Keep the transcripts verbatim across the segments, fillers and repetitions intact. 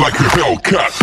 like a Hellcat.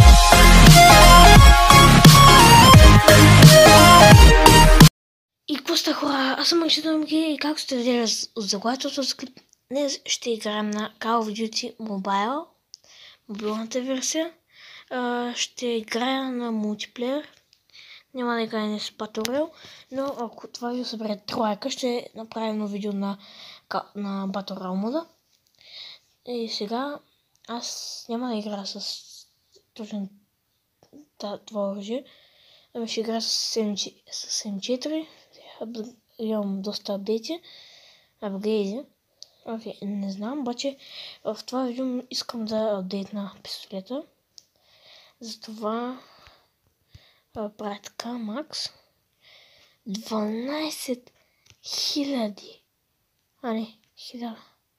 И какво сте, хора? Аз съм Мъчето и както сте видели от заглавието за клип, днес ще играем на Call of Duty Mobile, мобилната версия. Uh, ще играя на мултиплеер. Няма да играя с Battle Royale, но ако това видео събере тройка, ще направим едно видео на, на Battle Royale мода. И сега аз няма да играя с точно това оръжие, ами ще играя с ем четири. Имам доста апдейти, апгрейди. Окей, не знам, обаче в това видео искам да апдейтна пистолета. Затова правя така, макс. дванайсет хиляди. А не, хиляда.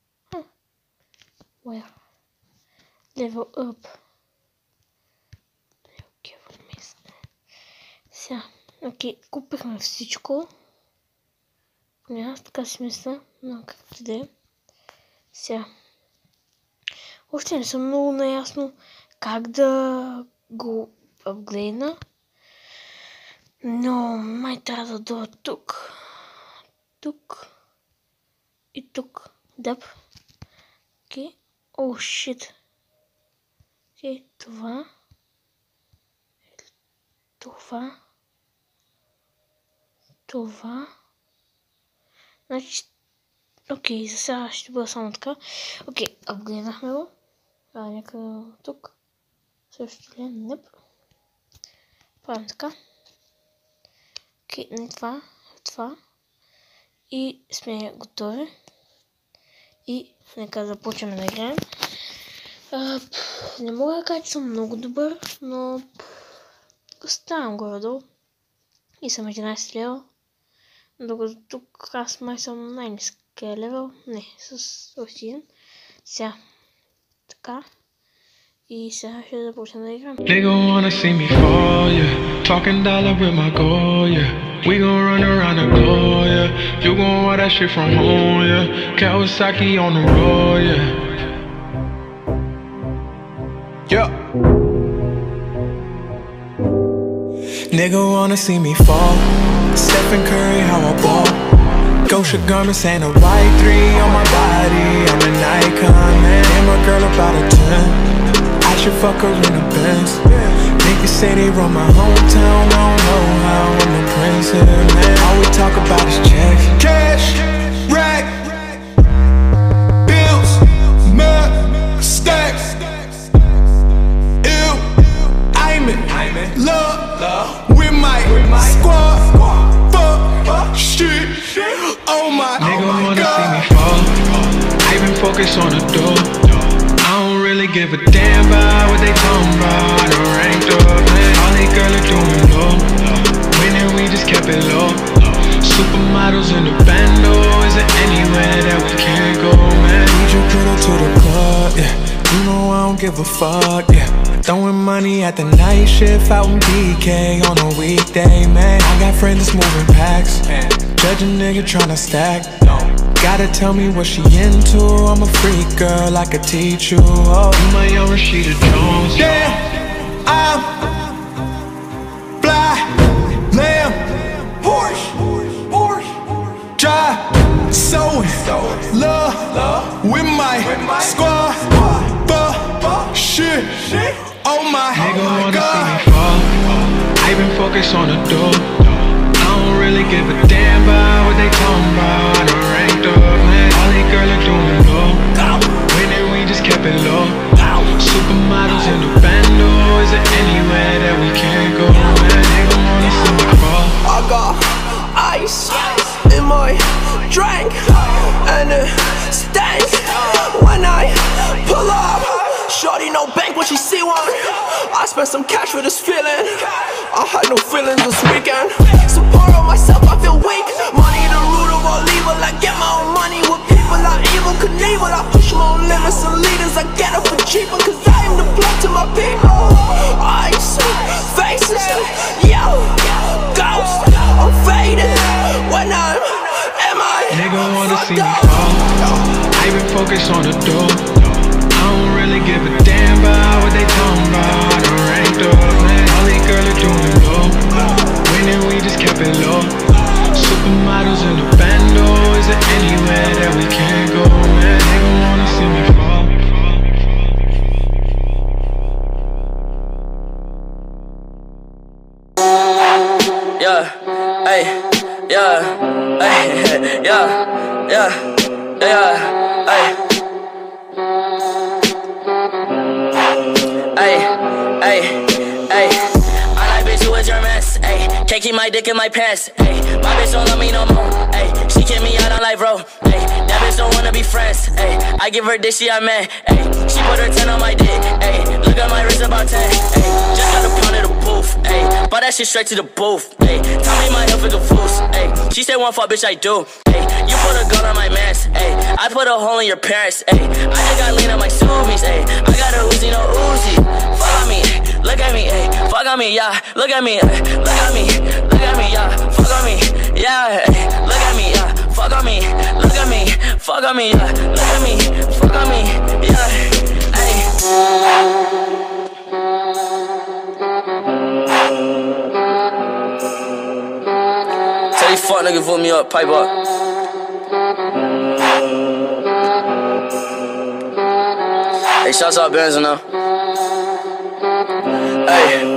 Where? Level up. Окей, вместо. Сега, окей, купихме всичко. Поне аз така си мисля, но както да е. Сега. Още не съм много наясно как да го апгрейдна. Но май трябва да дойда тук. Тук. И тук. Дъп. Окей. О, шит. Окей, това. Това. Това. Значи, окей, за сега ще бъда само така. Окей, апгрейднахме го. А, някъде тук. Също ли? Неп. Правим така. Окей, не това. Това. И сме готови. И нека започваме да играем. А, не мога да кажа, че съм много добър, но ставам горе-долу. И съм единайсет левел. Докато тук аз май съм най-ниския левел. Не, с още един. Сега. Така. И сега ще започнем да играем. They gon' wanna see me fall, yeah. Talking dollar with my goal, yeah. We gon' run around the globe, yeah. You gon' want that shit from home, yeah. Kawasaki on the road, yeah. Yeah. Nigga wanna see me fall. Stephen Curry, how I ball. Gosha garments and a white three on my body. I'm an icon, man. And my girl about a ten. I should fuck her in the Benz. Niggas say they run my hometown. I don't know how I'm the prince here, man. All we talk about is checks. Cash, rack, bills, mad, stacks. Ew, I'm in love with my squad. Fuck, shit, oh my god. Nigga wanna see me fall. I been focused on the door. I don't really give a damn about what they talking about. I done ranked up, man. All these girls are doing low. Winning, we just kept it low. Supermodels in the bando. Is there anywhere that we can't go, man? Need your girl to the club, yeah. You know I don't give a fuck, yeah. Throwing money at the night shift out in B K on a weekday, man. I got friends that's moving packs. Judge a nigga tryna stack. Gotta tell me what she into. I'm a freak girl, I could teach you. Oh, you my young Rashida Jones. Damn, I'm fly, lamb, Porsche, Porsche, drive, sewing, love, with my squad, fuck, shit, oh my nigga wanna god. See me fall. I been focused on the door. I don't really give a damn about what they talking about. I done ranked up, man. All these girls are doing low. Winning, we just kept it low. Supermodels in the bando. Is there anywhere that we can't go, man? They gon' wanna see me fall. I got ice in my drink, and it stinks when I pull up. Shorty no bank when she see one. I spent some cash for this feeling. I had no feelings this weekend. Support on myself, I feel weak. Money the root of all evil. I get my own money with people I evil Knievel. I push my own limits and leaders. I get it for cheaper, cause I am the blood to my people. Ice, faces, yo, ghost. I'm faded when I'm am I nigga wanna see me fall. I been focused on the door. I don't really give a damn about what they talking yeah, hey, yeah, hey, yeah, yeah, yeah, hey, hey, hey, hey. I like bitch who is your mess, hey. Can't keep my dick in my pants, hey. My bitch don't love me no more, hey. She kick me out on life, bro, hey. That bitch don't wanna be friends, hey. I give her dick, she a man, hey. She put her ten on my dick, hey. Look at my wrist about ten, hey. Just got a pound of the booth, hey. Bought that shit straight to the booth, hey. Tell me my health is a fool, hey. She said one fuck, bitch, I do, hey. You put a gun on my mans, hey. I put a hole in your parents, hey. I just got lean on my Subies, hey. I got a Uzi, no Uzi. Fuck on me, look at me, hey. Fuck on me, yeah. Look at me, hey. Look at me, look at me, yeah. Fuck on me, yeah. Hey. Look at me, yeah. Fuck on me, look at me, fuck on me, yeah. Look at me, fuck on me, yeah. Hey. Tell these fuck niggas vote me up, pipe up. Hey, shouts out Benz now. Hey.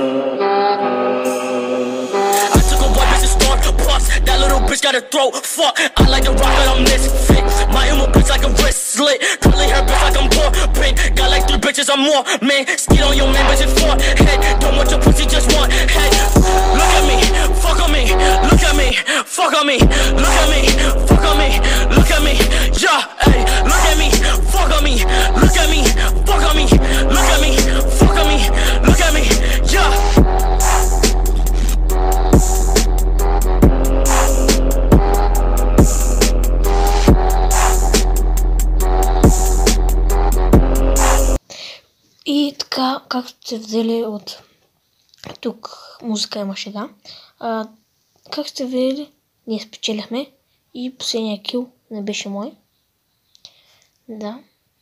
That little bitch got a throat, fuck. I like the rock, but I'm misfit. My emo bitch like a wrist slit. Curly hair bitch like I'm poor pink. Got like three bitches, I'm more man. Skid on your man, bitch, it's four head. Don't want your pussy, just want head. Look at me, fuck on me. Look at me, fuck on me. Look at me, fuck on me. Look at me, yeah, hey. Look at me, fuck on me. Look at me, fuck on me. Look at me, fuck on me. Look at me, yeah. И така, както сте видели от тук, музика има шега. А, как сте видели, ние спечелихме и последния кил не беше мой. Да.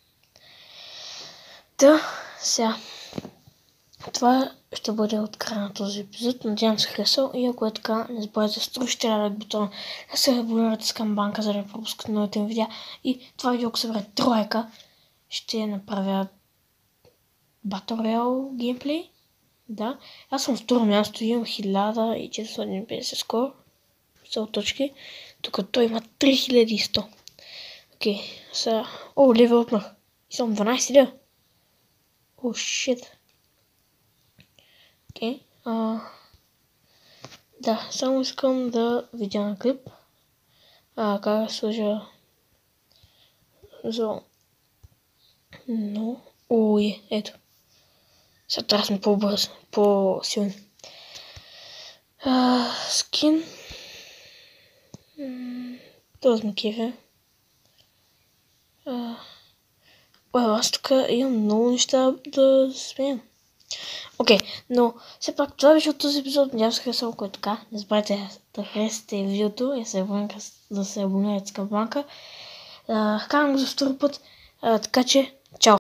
Та, сега. Това ще бъде от края на този епизод. Надявам се харесал и ако е така, не забравяйте да струшите лайк бутона, да се абонирате с камбанка, за да не пропускате новите ми видеа. И това видео, ако събере тройка, ще направя Battle Royale геймплей. Да. Аз съм второ място, имам хиляда и четиристотин и петдесет скоро. Цел точки. Тук той има три хиляди и сто. Окей. Сега... О, левел отмах. И съм дванайсет лева. О, шит. Окей. Да, само искам да видя на клип. А, как да сложа... За... Но... Ой, ето. Сега трябва да сме по-бърз, по-силни. Скин. Този ми кефе. Ой, аз тук имам много неща да сменям. Окей, но все пак това беше от този епизод. Надявам се харесал, който така. Не забравяйте да харесате видеото и да се абонирате с камбанка. Казвам го за втори път. Така че, чао!